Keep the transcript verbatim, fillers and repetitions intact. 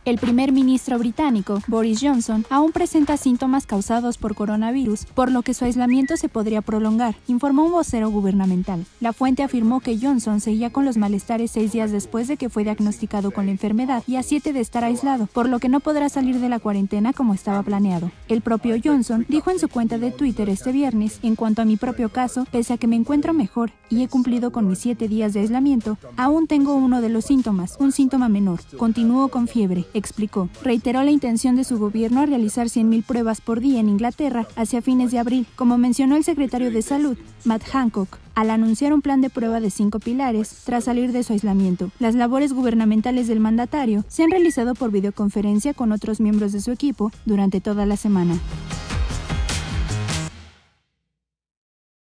El primer ministro británico, Boris Johnson, aún presenta síntomas causados por coronavirus, por lo que su aislamiento se podría prolongar, informó un vocero gubernamental. La fuente afirmó que Johnson seguía con los malestares seis días después de que fue diagnosticado con la enfermedad y a siete de estar aislado, por lo que no podrá salir de la cuarentena como estaba planeado. El propio Johnson dijo en su cuenta de Twitter este viernes: en cuanto a mi propio caso, pese a que me encuentro mejor y he cumplido con mis siete días de aislamiento, aún tengo uno de los síntomas, un síntoma menor. Continúo con fiebre, explicó. Reiteró la intención de su gobierno a realizar cien mil pruebas por día en Inglaterra hacia fines de abril, como mencionó el secretario de Salud, Matt Hancock, al anunciar un plan de prueba de cinco pilares tras salir de su aislamiento. Las labores gubernamentales del mandatario se han realizado por videoconferencia con otros miembros de su equipo durante toda la semana.